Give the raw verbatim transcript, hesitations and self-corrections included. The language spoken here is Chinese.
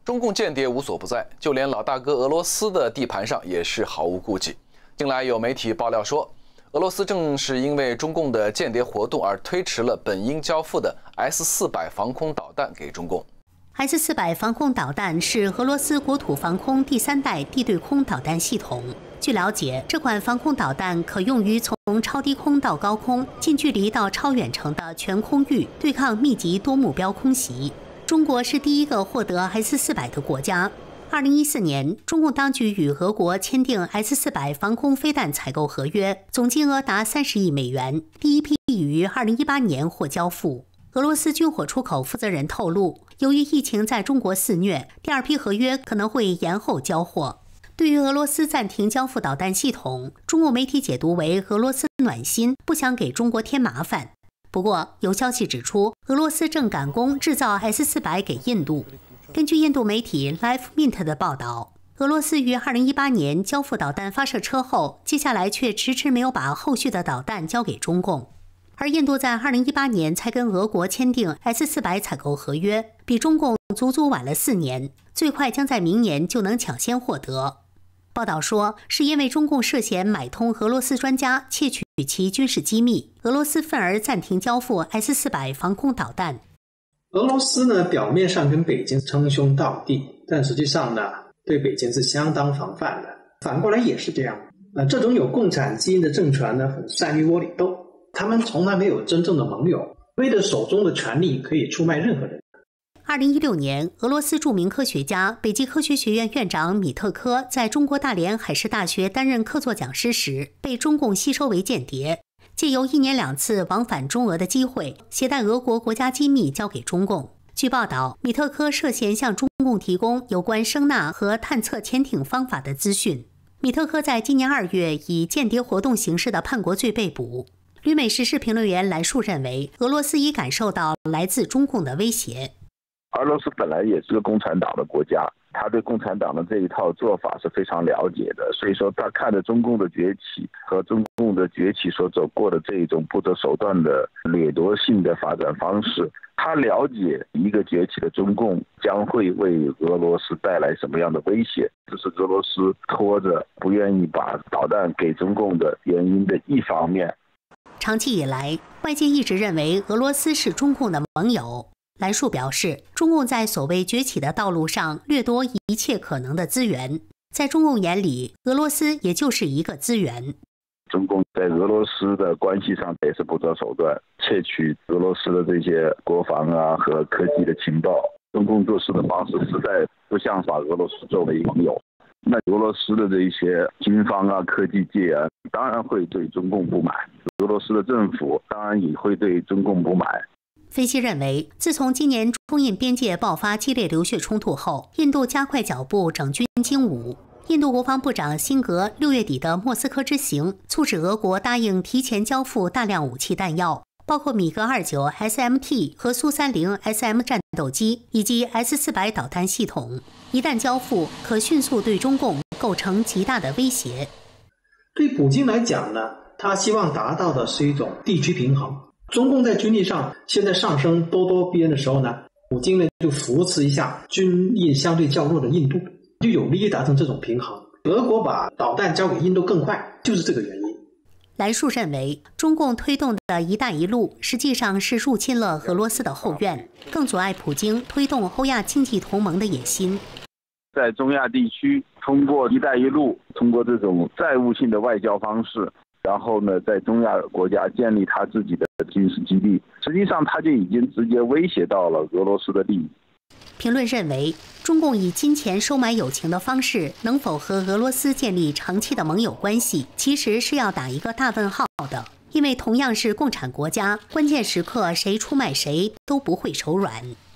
中共间谍无所不在，就连老大哥俄罗斯的地盘上也是毫无顾忌。近来有媒体爆料说，俄罗斯正是因为中共的间谍活动而推迟了本应交付的 S 四百 防空导弹给中共。 S 四百 防空导弹是俄罗斯国土防空第三代地对空导弹系统。据了解，这款防空导弹可用于从超低空到高空、近距离到超远程的全空域对抗密集多目标空袭。中国是第一个获得 S 四百的国家。二零一四年，中共当局与俄国签订 S 四百 防空飞弹采购合约，总金额达三十亿美元，第一批于二零一八年获交付。俄罗斯军火出口负责人透露，由于疫情在中国肆虐，第二批合约可能会延后交货。对于俄罗斯暂停交付导弹系统，中共媒体解读为俄罗斯暖心，不想给中国添麻烦。不过，有消息指出，俄罗斯正赶工制造 S 四百 给印度。根据印度媒体 Life Mint 的报道，俄罗斯于二零一八年交付导弹发射车后，接下来却迟迟没有把后续的导弹交给中共。而印度在二零一八年才跟俄国签订 S 四百 采购合约，比中共足足晚了四年，最快将在明年就能抢先获得。报道说，是因为中共涉嫌买通俄罗斯专家，窃取其军事机密，俄罗斯愤而暂停交付 S 四百 防空导弹。 俄罗斯呢，表面上跟北京称兄道弟，但实际上呢，对北京是相当防范的。反过来也是这样。呃，这种有共产基因的政权呢，很善于窝里斗，他们从来没有真正的盟友，为了手中的权力可以出卖任何人。 二零一六年，俄罗斯著名科学家、北极科学学院院长米特科在中国大连海事大学担任客座讲师时，被中共吸收为间谍，借由一年两次往返中俄的机会，携带俄国国家机密交给中共。据报道，米特科涉嫌向中共提供有关声纳和探测潜艇方法的资讯。米特科在今年二月以间谍活动形式的叛国罪被捕。旅美时事评论员兰树认为，俄罗斯已感受到来自中共的威胁。 俄罗斯本来也是个共产党的国家，他对共产党的这一套做法是非常了解的，所以说他看着中共的崛起和中共的崛起所走过的这一种不择手段的掠夺性的发展方式，他了解一个崛起的中共将会为俄罗斯带来什么样的威胁，这是俄罗斯拖着不愿意把导弹给中共的原因的一方面。 长期以来，外界一直认为俄罗斯是中共的盟友。兰树表示，中共在所谓崛起的道路上掠夺一切可能的资源，在中共眼里，俄罗斯也就是一个资源。 中共在俄罗斯的关系上也是不择手段，窃取俄罗斯的这些国防啊和科技的情报。中共做事的方式实在不像把俄罗斯作为盟友。那俄罗斯的这一些军方啊、科技界啊，当然会对中共不满；俄罗斯的政府当然也会对中共不满。 分析认为，自从今年中印边界爆发激烈流血冲突后，印度加快脚步整军精武。印度国防部长辛格六月底的莫斯科之行，促使俄国答应提前交付大量武器弹药，包括米格二九 S M T 和苏三零 S M 战斗机以及 S 四百 导弹系统。一旦交付，可迅速对中共构成极大的威胁。 对普京来讲呢，他希望达到的是一种地区平衡。中共在军力上现在上升咄咄逼人的时候呢，普京呢就扶持一下军力相对较弱的印度，就有利于达成这种平衡。俄国把导弹交给印度更快，就是这个原因。 兰树认为，中共推动的一带一路实际上是入侵了俄罗斯的后院，更阻碍普京推动欧亚经济同盟的野心。 在中亚地区，通过一带一路，通过这种债务性的外交方式，然后呢，在中亚国家建立他自己的军事基地，实际上他就已经直接威胁到了俄罗斯的利益。 评论认为，中共以金钱收买友情的方式，能否和俄罗斯建立长期的盟友关系，其实是要打一个大问号的。因为同样是共产国家，关键时刻谁出卖谁都不会手软。